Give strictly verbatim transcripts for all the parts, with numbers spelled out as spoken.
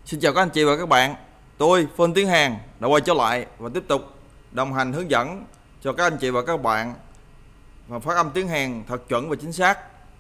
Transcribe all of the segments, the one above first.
Xin chào các anh chị và các bạn. Tôi Phân Tiếng Hàn đã quay trở lại và tiếp tục đồng hành hướng dẫn cho các anh chị và các bạn và phát âm tiếng Hàn thật chuẩn và chính xác.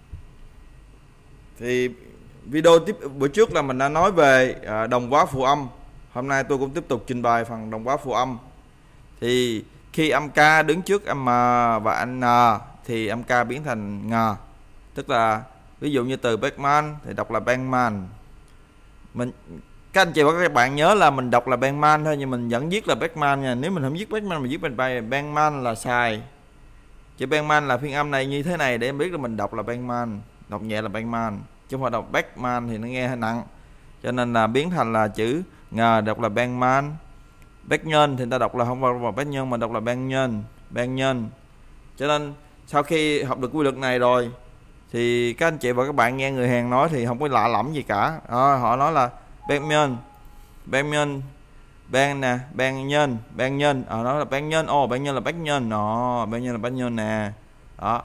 Thì video tiếp bữa trước là mình đã nói về đồng hóa phụ âm. Hôm nay tôi cũng tiếp tục trình bày phần đồng hóa phụ âm. Thì khi âm K đứng trước âm M và âm N thì âm K biến thành ng. Tức là ví dụ như từ Beckman thì đọc là Beckman. Mình các anh chị và các bạn nhớ là mình đọc là Beckman thôi, nhưng mình vẫn viết là Beckman nha. Nếu mình không viết Beckman mình viết bên bài Beckman là sai. Chữ Beckman là phiên âm này như thế này để em biết là mình đọc là Beckman, đọc nhẹ là Beckman, chứ không phải đọc Beckman thì nó nghe hơi nặng. Cho nên là biến thành là chữ ngờ đọc là Beckman. Beckman thì ta đọc là không phải là Beckman mà đọc là Beckman, Beckman. Cho nên sau khi học được quy luật này rồi thì các anh chị và các bạn nghe người Hàn nói thì không có lạ lẫm gì cả. À, họ nói là Beckman, Beckman, Ben nè, Ben nhân, Ben nhân, ở đó là Ben nhân, ồ Ben nhân là Bách nhân, nó Ben nhân là Bách nhân nè, đó.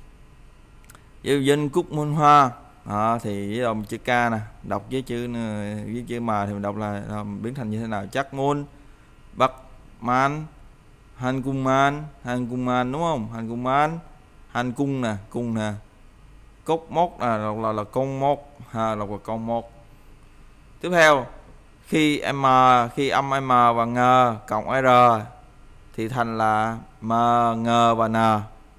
Yêu dân cúc muôn hoa, đó, thì với đồng chữ K nè, đọc với chữ với chữ M thì mình đọc là, là biến thành như thế nào? Chắc môn, Bắc man, hành cung man, hành cung man đúng không? Hành cung man, hành cung nè, cung nè, cốc mốc là là, là, là con mốc, ha, là con mốc. Tiếp theo khi m khi âm m và ng cộng r thì thành là m, ng và n.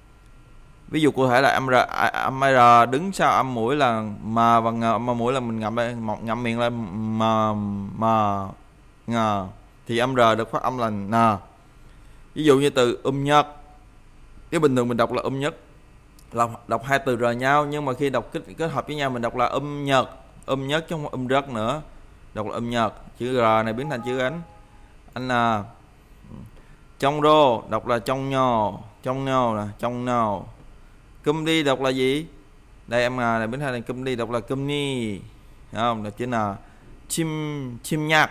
Ví dụ cụ thể là âm r, âm r đứng sau âm mũi là m và ng, âm mũi là mình ngậm một ngậm miệng lên m, m, ng thì âm r được phát âm là n. Ví dụ như từ um nhất, cái bình thường mình đọc là um nhất, đọc, đọc hai từ r nhau, nhưng mà khi đọc kết, kết hợp với nhau mình đọc là um nhật, um nhất chứ không um rất nữa, đọc là âm nhật. Chữ r này biến thành chữ ánh anh n. Trong rô đọc là trong nhò, trong nhò nè, trong nhò. Cum đi đọc là gì? Đây em này biến thành cum đi đọc là cum ni, không? Là chữ n. Chim chim nhạc,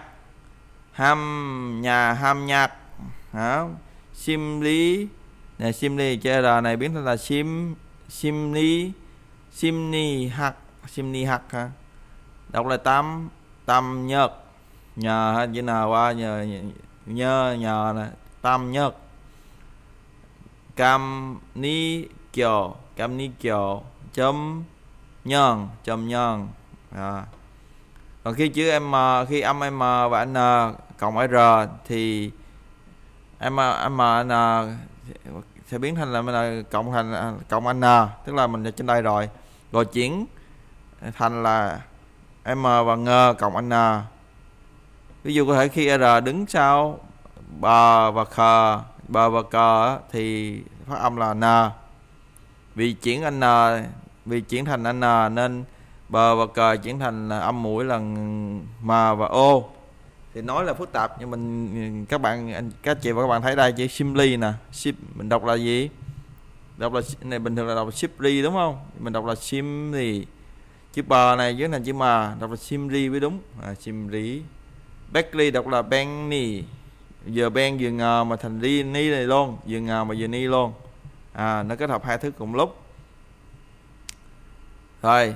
ham nhà ham nhạc, hả? Sim lý này, sim lý, chữ r này biến thành là sim sim lý, sim ni hắc, sim ni hắc ha. Đọc là tam tam nhật, nhờ chữ n qua nhờ nhờ nhờ nè, tam nhật. Cam ni kiều, cam ni kiều, chấm nhân, chấm nhân. À. Còn khi chữ m, khi âm m và n cộng r thì m m n sẽ biến thành là mình cộng thành cộng n, tức là mình ở trên đây rồi, rồi chuyển thành là m và ng cộng n. Ví dụ có thể khi r đứng sau bờ và khờ, bờ và cờ thì phát âm là n. Vì chuyển n, vì chuyển thành n nên bờ và cờ chuyển thành âm mũi là m và o. Thì nói là phức tạp nhưng mình các bạn các chị và các bạn thấy đây chữ simply nè, ship mình đọc là gì? Đọc là này bình thường là đọc là simply đúng không? Mình đọc là simply. Chữ bờ này dưới thành chữ m đọc là simply mới đúng. À, simply. Backly đọc là benny. Giờ ben vừa ngờ mà thành ri ni này luôn, vừa ngờ mà vừa ni luôn. À, nó kết hợp hai thứ cùng lúc. Rồi.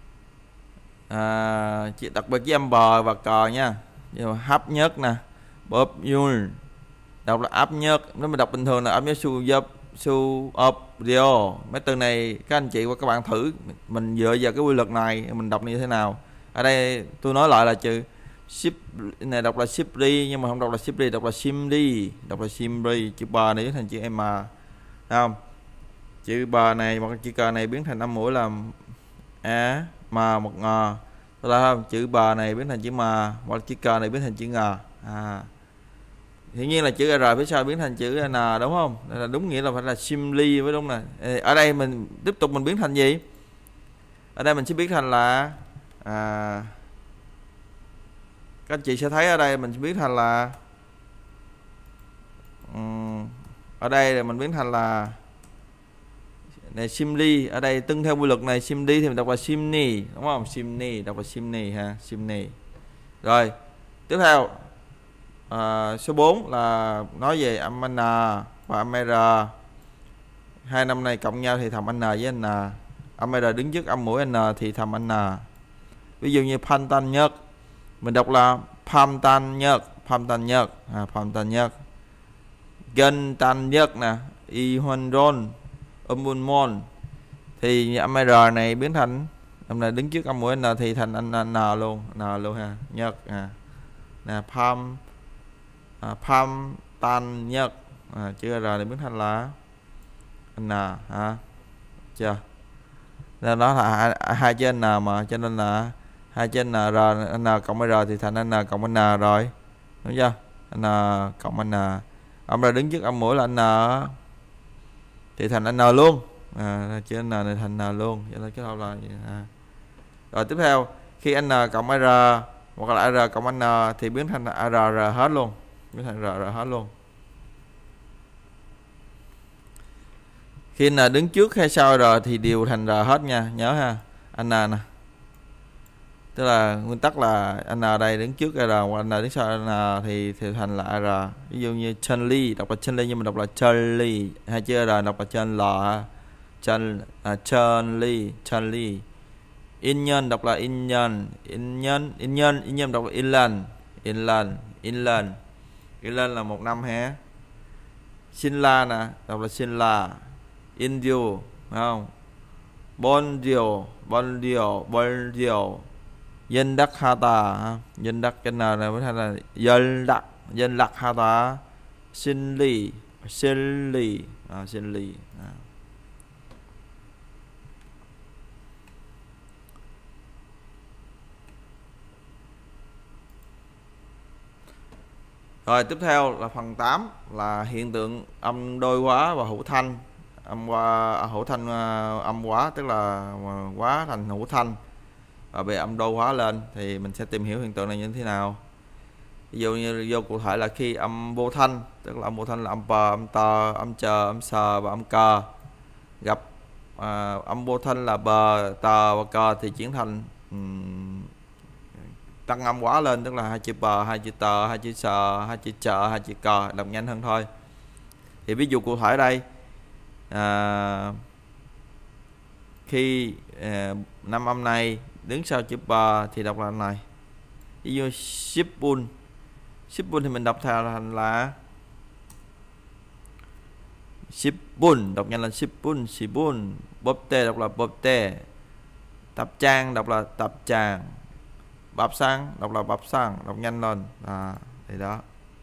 À, đặc biệt với âm bờ và cờ nha. Hấp nhất nè, bóp yul đọc là áp nhất. Nếu mình đọc bình thường là áp nhất su dập su up dio. Mấy từ này các anh chị và các bạn thử mình dựa vào cái quy luật này mình đọc như thế nào. Ở đây tôi nói lại là chữ ship này đọc là shipri nhưng mà không đọc là shipri, đọc là simri, đọc là simri. Chữ bờ này biến thành chữ m, thấy không? Chữ bờ này hoặc chữ cờ này biến thành âm mũi là a m một ngờ. Đó là không? Chữ bờ này biến thành chữ m, hoặc chữ cờ này biến thành chữ ng. À. Hiển nhiên là chữ r phía sau biến thành chữ n đúng không? Đây là đúng nghĩa là phải là simply với đúng nè. Ở đây mình tiếp tục mình biến thành gì? Ở đây mình sẽ biến thành là à, các anh chị sẽ thấy ở đây mình biến thành là um, ở đây là mình biến thành là này simply. Ở đây tương theo quy luật này simply thì mình đọc là simni đúng không? Simni đọc là simni ha, simni. Rồi tiếp theo à, số bốn là nói về âm n và âm r. Hai năm này cộng nhau thì thành n với n. Âm r đứng trước âm mũi n thì thành n. Ví dụ như pantan nhất Mình đọc là pham tan nhật, pham tan nhật, à, pham tan nhật. Gen tan nhật nè, y hoan ron, âm un mon. Thì âm R này biến thành âm này đứng trước âm mũi N thì thành anh N luôn, N luôn ha, nhật à. Nè pham à, pham tan nhật, à, chữ R này biến thành là N ha. Chưa? Nên đó là hai, hai chữ N mà, cho nên là hai chữ N R, N cộng R thì thành N cộng N rồi, đúng chưa? N cộng N, âm R đứng trước âm mũi là N thì thành N luôn, à, chữ N này thành N luôn, cho nên cái đâu là à. Rồi tiếp theo khi N cộng R hoặc là R cộng N thì biến thành R R hết luôn, biến thành R R hết luôn. Khi N đứng trước hay sau R thì đều thành R hết nha, nhớ ha. N nè, tức là nguyên tắc là N đây đứng trước R hoặc N đứng sau N thì thì thành là R. Ví dụ như Charlie đọc là Charlie nhưng mà đọc là Charlie, hai chữ R đọc là trên L, chân à, Charlie, Charlie. In nhân đọc là in nhân, in nhân, in nhân, in nhân đọc là Inland, Inland, Inland. Inland là một năm ha. Sinla nè, đọc là Sinla. Indio, phải không? Bondio, Bondio, Bondio. Dân đắc Hata, dân đắc cái nào này mới thành là dân đắc, dân đắc Hata. Sinli, Sinli, à, Sinli. À. Rồi tiếp theo là phần tám là hiện tượng âm đôi hóa và hữu thanh. Âm hóa, hữu thanh âm hóa tức là hóa thành hữu thanh và bị âm đôi hóa lên thì mình sẽ tìm hiểu hiện tượng này như thế nào. Ví dụ như vô cụ thể là khi âm vô thanh, tức là âm vô thanh là âm pờ, âm tờ, âm chờ, âm sờ và âm cờ gặp à, âm vô thanh là bờ, tờ và cờ thì chuyển thành um, tăng âm hóa lên, tức là hai chữ bờ, hai chữ tờ, hai chữ sờ, hai chữ chờ, hai chữ cờ, đọc nhanh hơn thôi. Thì ví dụ cụ thể đây à, khi à, năm âm này đứng sau chữ bờ thì đọc là này. Ví dụ shipun, shipun thì mình đọc theo thành là shipun, đọc nhanh là shipun, shipun. Bóp tê đọc là bóp tê. Tập trang đọc là tập tràng. Bắp sang đọc là bắp sang, đọc nhanh lên à, thì đó.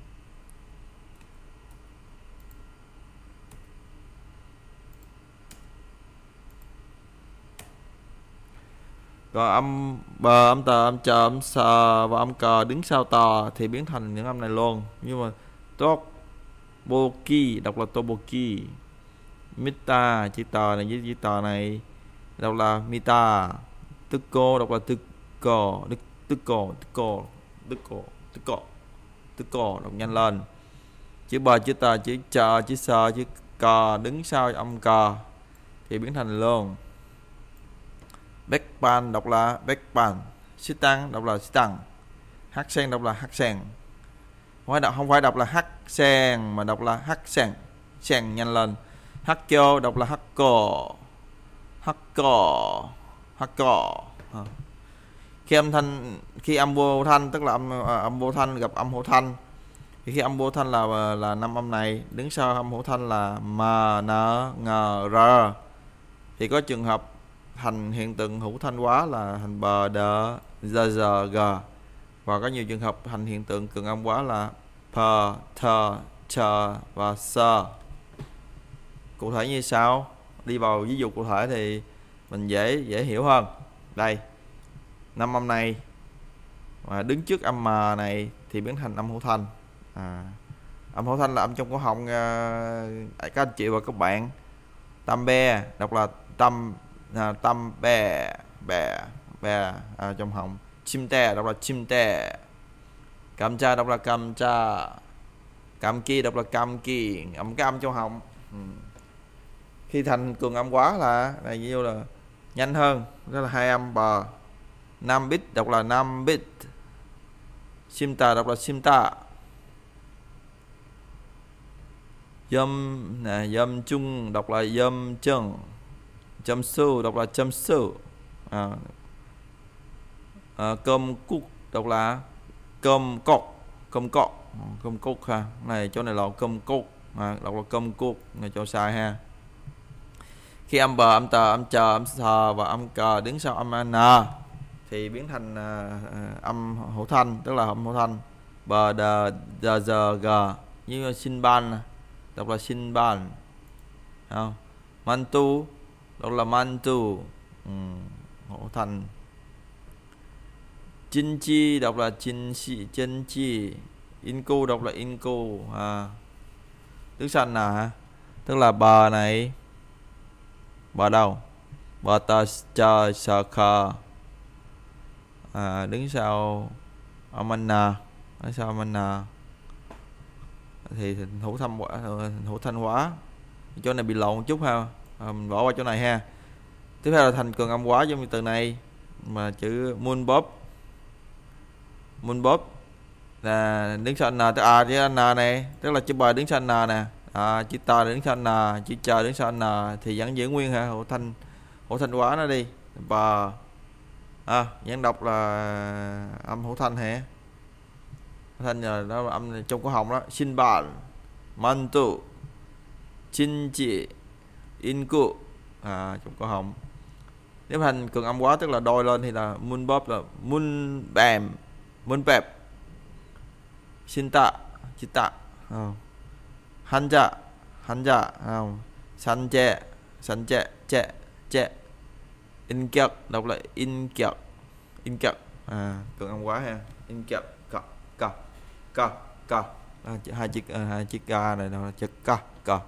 Còn âm bờ, âm tờ, âm chờ, âm sờ và âm cờ đứng sau tờ thì biến thành những âm này luôn. Nhưng mà toboki đọc là toboki. Mita chữ tờ này với chữ tờ này đọc là mita. Tuko đọc là tuko, tuko, tuko, tuko, tuko, tuko, đọc nhanh lên. Chữ bờ, chữ tờ, chữ chờ, chữ sờ, chữ cờ đứng sau âm cờ thì biến thành luôn. Backpan đọc là backpan. Sitang đọc là sitang. Hắc sen đọc là hắc sen. Không phải đọc, không phải đọc là hắc sen mà đọc là hắc sen. Sen nhanh lên. Hakko đọc là hakko. Hakko. Hakko. À. Khi âm thanh, khi âm vô thanh tức là âm, âm vô thanh gặp âm hữu thanh. Thì khi âm vô thanh là là năm âm này, đứng sau âm hữu thanh là m, n, ng, r. Thì có trường hợp thành hiện tượng hữu thanh hóa là thành bờ, đờ, giờ, giờ, g. Và có nhiều trường hợp thành hiện tượng cường âm hóa là pờ, thờ, chờ và sơ. Cụ thể như sau, đi vào ví dụ cụ thể thì mình dễ dễ hiểu hơn. Đây, năm âm này mà đứng trước âm m này thì biến thành âm hữu thanh. À, âm hữu thanh là âm trong cổ họng uh, các anh chị và các bạn. Tâm be đọc là tâm, à, tâm bè, bè, bè à, trong họng. Chim te đọc là chim te. Cầm cha đọc là cầm cha. Cầm ki đọc là cầm ki, âm cái âm trong họng. Ừ. Khi thành cường âm quá là này như là nhanh hơn, đó là hai âm bờ. năm bit đọc là năm bit. Simta đọc là simta. Dâm nè, dâm chung đọc là dâm chân. Châm su đọc là châm su. À, à, cơm cúc đọc là cơm cốc, cơm cốc, cơm cốc ha. Này chỗ này là cơm cốc, à, đọc là cơm cốc, này chỗ sai ha. Khi âm bờ, âm tờ, âm chờ, âm sờ và âm cờ đứng sau âm n thì biến thành uh, âm hữu thanh, tức là âm hữu thanh. Bờ, đờ, giờ, giờ, g như xin ban, đọc là xin ban. Không? Mantu, đọc là mantu, ừ, hữu thanh. Chinh chi đọc là chinh chi, chân chi. Inku đọc là inku, à. Đứng sau nè hả? Tức là bờ này, bờ đâu? Bờ tờ chờ sờ khờ, à, đứng sau âm n, đứng sau âm n thì hữu thanh hóa, hữu thanh hóa. Chỗ này bị lộn một chút ha, à, mình bỏ qua chỗ này ha. Tiếp theo là thành cường âm hóa giống như từ này mà chữ moon bob, moon bob là đứng sau n, tức à chữ n này, tức là chữ bờ đứng sau n nè, à, chữ tờ đứng sau n, chữ chờ đứng sau n thì vẫn giữ nguyên ha, hữu thanh, hữu thanh hóa nó đi. Bờ, à, vẫn đọc là âm hữu thanh hả? Thanh là đó là âm trong cổ họng đó. Xin bạn, mantu, chin chị, inku, à, trong cổ họng. Nếu thành cường âm quá tức là đôi lên thì là mun bóp là mun bèm, mun bẹp. Xin tạ, chị tạ, không? Hanja, hanja, không? San chè, san chè, chè, chè. In kiệt, đọc lại in kiệt, in kiệt, à, cường âm quá ha. In kiệt, cọ, cọ, cọ, cọ, à, hai chiếc à, hai chiếc ga này là chữ cọ, cọ.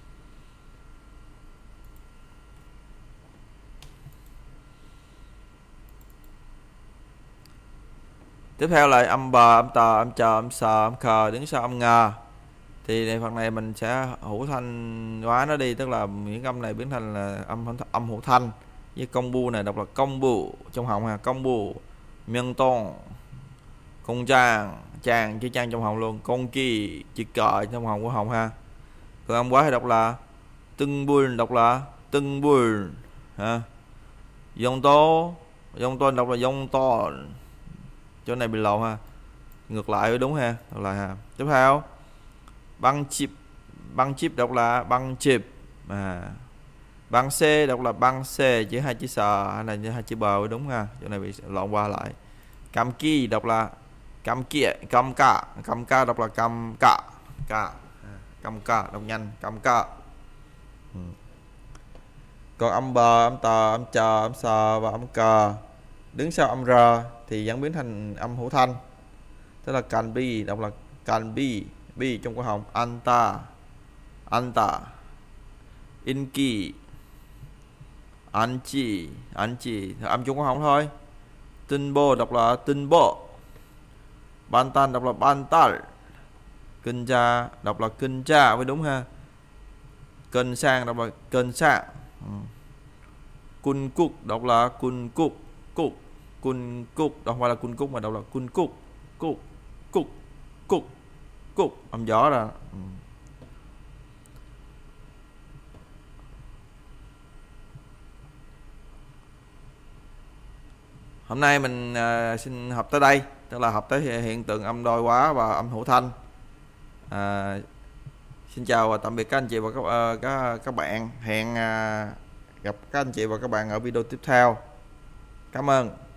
Tiếp theo là âm bờ, âm tờ, âm chờ, âm sờ, âm khờ đứng sau âm ngờ. Thì này, phần này mình sẽ hữu thanh hóa nó đi, tức là những âm này biến thành là âm âm hữu thanh. Với công bu này đọc là công bu trong họng ha, công bu, miên tôn, công trang, trang chữ trang trong họng luôn, công kỳ chữ cờ trong họng của họng ha. Còn âm quá thì đọc là tưng buồn, đọc là tưng buồn ha. Dông tố, dông tôn đọc là dông tôn. Chỗ này bị lộn ha, ngược lại đúng ha, ngược lại ha. Tiếp theo băng chip, băng chip đọc là băng chip, à, băng C đọc là băng C, chữ hai chữ sờ hay là hai chữ bờ đúng ha, chỗ này bị lộn qua lại. Cam ki đọc là cam kia, cam cả, cam ca đọc là cam cả, cả, cam ca đọc nhanh, cam ca. Ừ. Còn âm bờ, âm tờ, âm chờ, âm sờ và âm cờ đứng sau âm r thì vẫn biến thành âm hữu thanh, tức là can be đọc là can be, be trong cổ họng. Anta, anta, inki, anchi, anchi âm trong cổ họng thôi. Tinbo đọc là tinbo, bantan đọc là bantal, kinja đọc là kinja mới đúng ha. Kênh sang đọc là kênh sang. Ừ. Kun cúc đọc là kun cúc, cúc, kun cúc đọc không phải là kun cúc mà đọc là kun cúc, cúc, cúc, cúc, cúc âm gió ra. Ừ. Hôm nay mình uh, xin học tới đây, tức là học tới hiện tượng âm đôi hóa và âm hữu thanh. Uh, xin chào và tạm biệt các anh chị và các uh, các, các bạn. Hẹn uh, gặp các anh chị và các bạn ở video tiếp theo. Cảm ơn.